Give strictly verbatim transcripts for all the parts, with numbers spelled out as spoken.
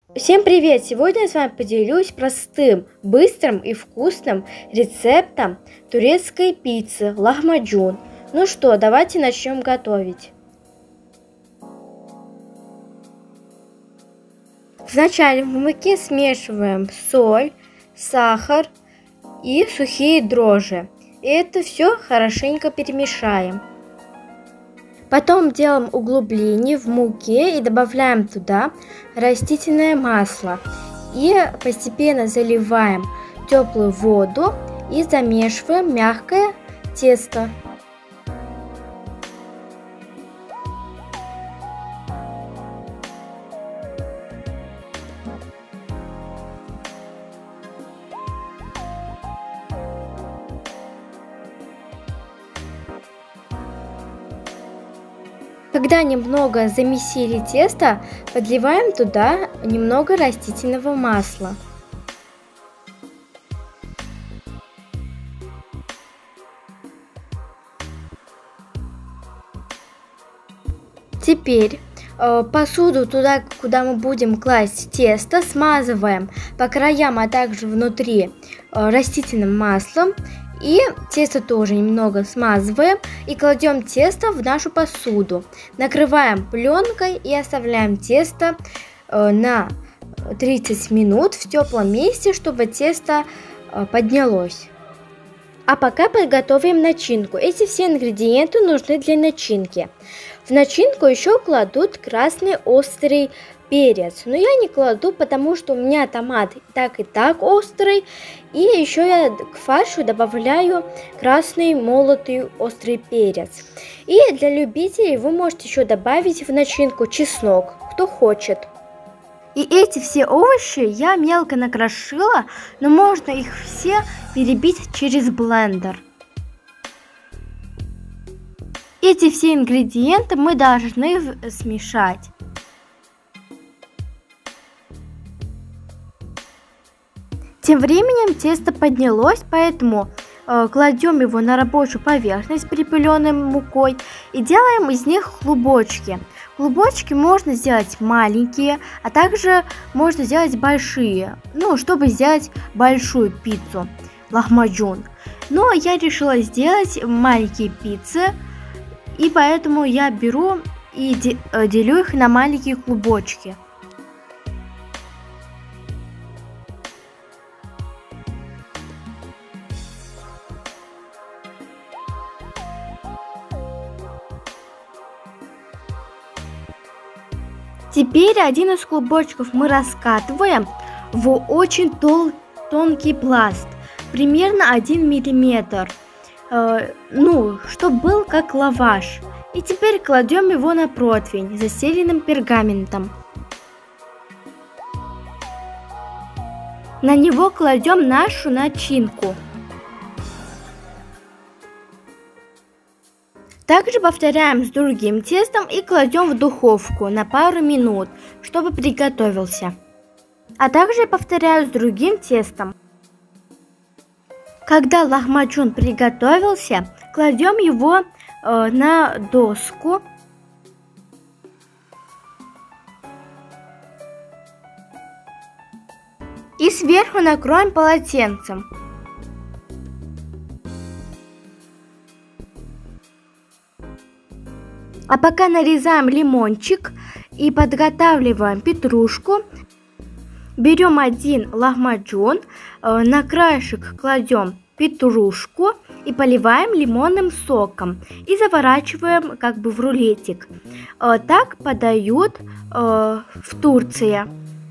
Всем привет! Сегодня я с вами поделюсь простым, быстрым и вкусным рецептом турецкой пиццы лахмаджун. Ну что, давайте начнем готовить. Вначале в муке смешиваем соль, сахар и сухие дрожжи. И это все хорошенько перемешаем. Потом делаем углубление в муке и добавляем туда растительное масло. И постепенно заливаем теплую воду и замешиваем мягкое тесто. Когда немного замесили тесто, подливаем туда немного растительного масла. Теперь э, посуду туда, куда мы будем класть тесто, смазываем по краям, а также внутри э, растительным маслом. И тесто тоже немного смазываем и кладем тесто в нашу посуду. Накрываем пленкой и оставляем тесто э, на тридцать минут в теплом месте, чтобы тесто э, поднялось. А пока подготовим начинку. Эти все ингредиенты нужны для начинки. В начинку еще кладут красный острый перец, но я не кладу, потому что у меня томат так и так острый. И еще я к фаршу добавляю красный молотый острый перец. И для любителей вы можете еще добавить в начинку чеснок, кто хочет. И эти все овощи я мелко накрошила, но можно их все перебить через блендер. Эти все ингредиенты мы должны смешать. Тем временем тесто поднялось, поэтому э, кладем его на рабочую поверхность, припыленной мукой, и делаем из них клубочки. Клубочки можно сделать маленькие, а также можно сделать большие, ну, чтобы сделать большую пиццу лахмаджун. Но я решила сделать маленькие пиццы, и поэтому я беру и делю их на маленькие клубочки. Теперь один из клубочков мы раскатываем в очень тол- тонкий пласт, примерно один миллиметр, э, ну, чтобы был как лаваш. И теперь кладем его на противень, застеленным пергаментом. На него кладем нашу начинку. Также повторяем с другим тестом и кладем в духовку на пару минут, чтобы приготовился. А также повторяю с другим тестом. Когда лахмаджун приготовился, кладем его э, на доску. И сверху накроем полотенцем. А пока нарезаем лимончик и подготавливаем петрушку, берем один лахмаджун, на краешек кладем петрушку и поливаем лимонным соком и заворачиваем как бы в рулетик. Так подают в Турции.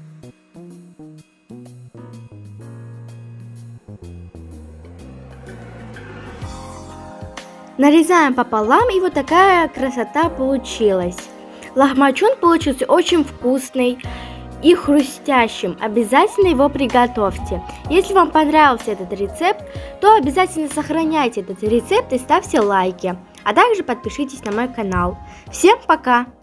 Нарезаем пополам, и вот такая красота получилась. Лахмаджун получился очень вкусный и хрустящим. Обязательно его приготовьте. Если вам понравился этот рецепт, то обязательно сохраняйте этот рецепт и ставьте лайки. А также подпишитесь на мой канал. Всем пока!